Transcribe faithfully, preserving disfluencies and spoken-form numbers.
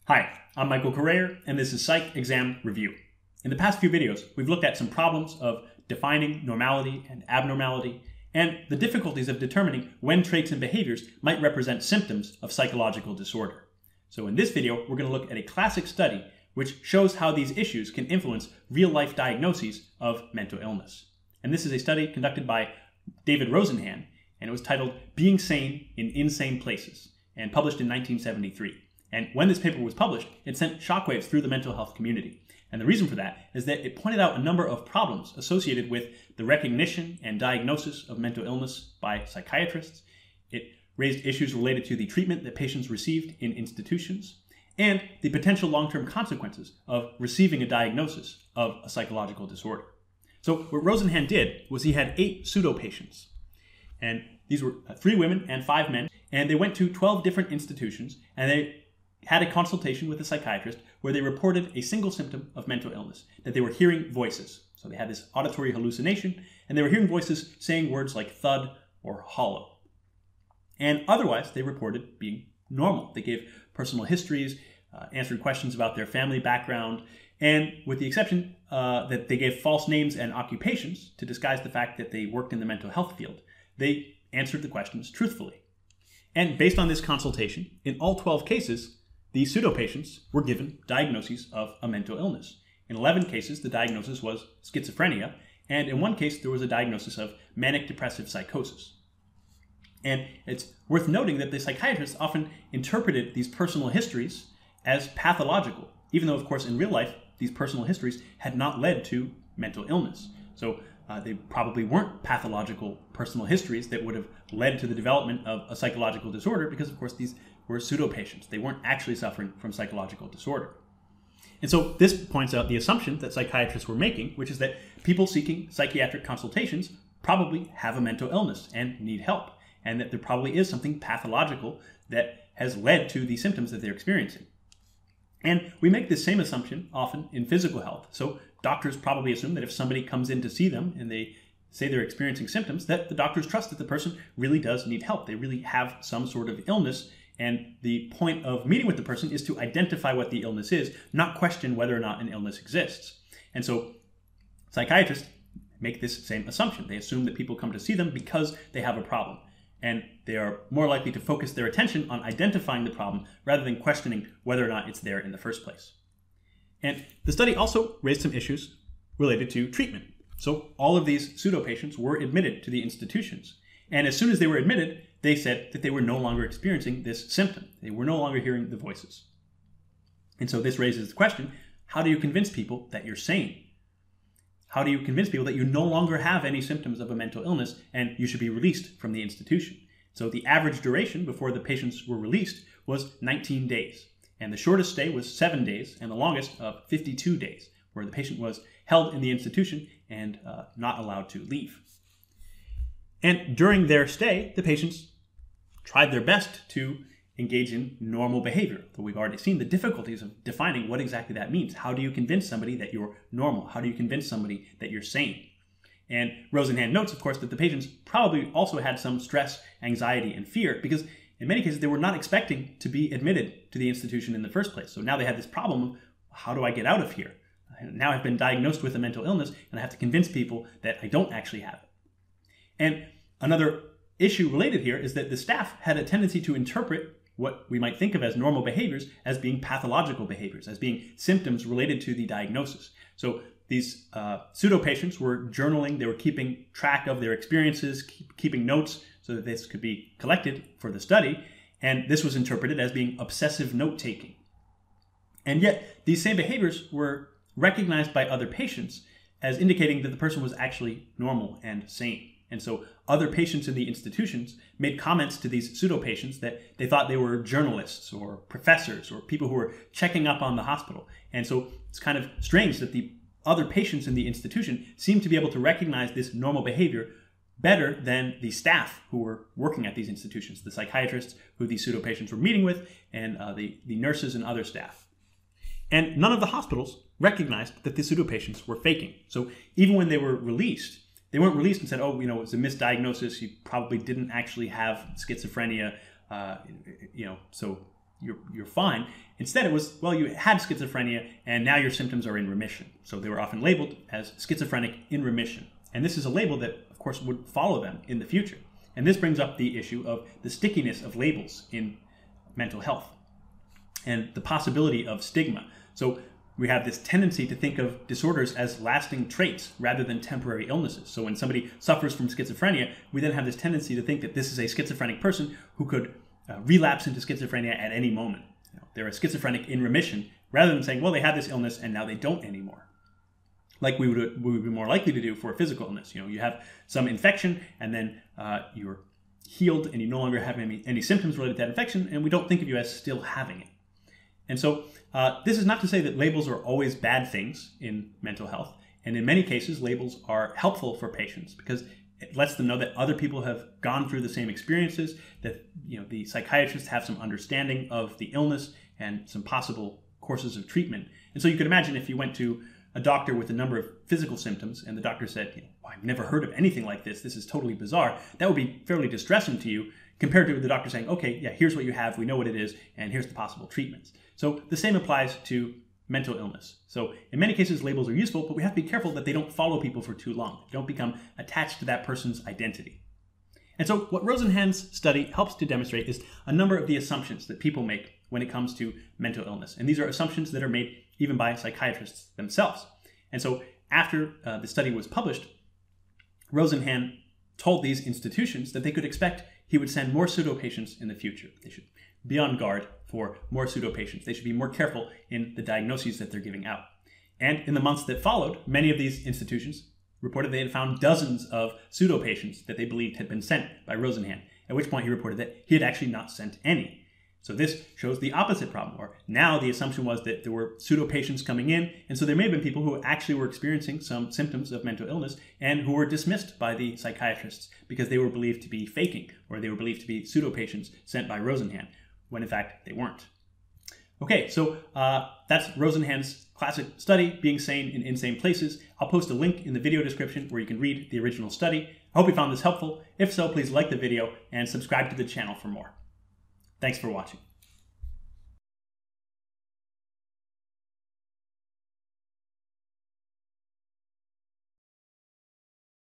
Hi, I'm Michael Correa, and this is Psych Exam Review. In the past few videos, we've looked at some problems of defining normality and abnormality, and the difficulties of determining when traits and behaviors might represent symptoms of psychological disorder. So in this video, we're going to look at a classic study which shows how these issues can influence real-life diagnoses of mental illness. And this is a study conducted by David Rosenhan, and it was titled Being Sane in Insane Places, and published in nineteen seventy-three. And when this paper was published, it sent shockwaves through the mental health community. And the reason for that is that it pointed out a number of problems associated with the recognition and diagnosis of mental illness by psychiatrists. It raised issues related to the treatment that patients received in institutions, and the potential long-term consequences of receiving a diagnosis of a psychological disorder. So what Rosenhan did was he had eight pseudo-patients. And these were three women and five men. And they went to twelve different institutions, and they had a consultation with a psychiatrist where they reported a single symptom of mental illness, that they were hearing voices. So they had this auditory hallucination, and they were hearing voices saying words like thud or hollow. And otherwise, they reported being normal. They gave personal histories, uh, answered questions about their family background, and with the exception uh, that they gave false names and occupations to disguise the fact that they worked in the mental health field, they answered the questions truthfully. And based on this consultation, in all twelve cases, the pseudo-patients were given diagnoses of a mental illness. In eleven cases, the diagnosis was schizophrenia, and in one case, there was a diagnosis of manic depressive psychosis. And it's worth noting that the psychiatrists often interpreted these personal histories as pathological, even though, of course, in real life, these personal histories had not led to mental illness. So uh, they probably weren't pathological personal histories that would have led to the development of a psychological disorder because, of course, these were pseudo-patients. They weren't actually suffering from psychological disorder. And so this points out the assumption that psychiatrists were making, which is that people seeking psychiatric consultations probably have a mental illness and need help, and that there probably is something pathological that has led to the symptoms that they're experiencing. And we make this same assumption often in physical health. So doctors probably assume that if somebody comes in to see them and they say they're experiencing symptoms, that the doctors trust that the person really does need help. They really have some sort of illness. And the point of meeting with the person is to identify what the illness is, not question whether or not an illness exists. And so psychiatrists make this same assumption. They assume that people come to see them because they have a problem. And they are more likely to focus their attention on identifying the problem rather than questioning whether or not it's there in the first place. And the study also raised some issues related to treatment. So all of these pseudo-patients were admitted to the institutions. And as soon as they were admitted, they said that they were no longer experiencing this symptom. They were no longer hearing the voices. And so this raises the question, how do you convince people that you're sane? How do you convince people that you no longer have any symptoms of a mental illness and you should be released from the institution? So the average duration before the patients were released was nineteen days. And the shortest stay was seven days and the longest of fifty-two days, where the patient was held in the institution and uh, not allowed to leave. And during their stay, the patients tried their best to engage in normal behavior. But we've already seen the difficulties of defining what exactly that means. How do you convince somebody that you're normal? How do you convince somebody that you're sane? And Rosenhan notes, of course, that the patients probably also had some stress, anxiety, and fear because in many cases they were not expecting to be admitted to the institution in the first place. So now they had this problem of, how do I get out of here? Now I've been diagnosed with a mental illness and I have to convince people that I don't actually have it. And another issue related here is that the staff had a tendency to interpret what we might think of as normal behaviors as being pathological behaviors, as being symptoms related to the diagnosis. So these uh, pseudo-patients were journaling, they were keeping track of their experiences, keep, keeping notes so that this could be collected for the study, and this was interpreted as being obsessive note-taking. And yet, these same behaviors were recognized by other patients as indicating that the person was actually normal and sane. And so other patients in the institutions made comments to these pseudo-patients that they thought they were journalists or professors or people who were checking up on the hospital. And so it's kind of strange that the other patients in the institution seemed to be able to recognize this normal behavior better than the staff who were working at these institutions, the psychiatrists who these pseudo-patients were meeting with, and uh, the, the nurses and other staff. And none of the hospitals recognized that the pseudo-patients were faking. So even when they were released, they weren't released and said, oh, you know, it's a misdiagnosis. You probably didn't actually have schizophrenia. Uh, you know, so you're, you're fine. Instead, it was, well, you had schizophrenia and now your symptoms are in remission. So they were often labeled as schizophrenic in remission. And this is a label that, of course, would follow them in the future. And this brings up the issue of the stickiness of labels in mental health and the possibility of stigma. So we have this tendency to think of disorders as lasting traits rather than temporary illnesses. So when somebody suffers from schizophrenia, we then have this tendency to think that this is a schizophrenic person who could uh, relapse into schizophrenia at any moment. You know, they're a schizophrenic in remission, rather than saying, well, they had this illness and now they don't anymore. Like we would, we would be more likely to do for a physical illness. You know, you have some infection and then uh, you're healed and you no longer have any, any symptoms related to that infection, and we don't think of you as still having it. And so uh, this is not to say that labels are always bad things in mental health. And in many cases, labels are helpful for patients because it lets them know that other people have gone through the same experiences, that you know the psychiatrists have some understanding of the illness and some possible courses of treatment. And so you could imagine if you went to a doctor with a number of physical symptoms and the doctor said, you know, well, I've never heard of anything like this, this is totally bizarre, that would be fairly distressing to you compared to the doctor saying, okay, yeah, here's what you have, we know what it is, and here's the possible treatments. So the same applies to mental illness. So in many cases, labels are useful, but we have to be careful that they don't follow people for too long. They don't become attached to that person's identity. And so what Rosenhan's study helps to demonstrate is a number of the assumptions that people make when it comes to mental illness. And these are assumptions that are made even by psychiatrists themselves. And so after uh, the study was published, Rosenhan told these institutions that they could expect he would send more pseudo-patients in the future. They should be on guard for more pseudo-patients. They should be more careful in the diagnoses that they're giving out. And in the months that followed, many of these institutions reported they had found dozens of pseudo-patients that they believed had been sent by Rosenhan, at which point he reported that he had actually not sent any. So this shows the opposite problem, or now the assumption was that there were pseudo-patients coming in, and so there may have been people who actually were experiencing some symptoms of mental illness and who were dismissed by the psychiatrists because they were believed to be faking, or they were believed to be pseudo-patients sent by Rosenhan, when in fact they weren't. Okay, so uh, that's Rosenhan's classic study, Being Sane in Insane Places. I'll post a link in the video description where you can read the original study. I hope you found this helpful. If so, please like the video and subscribe to the channel for more. Thanks for watching.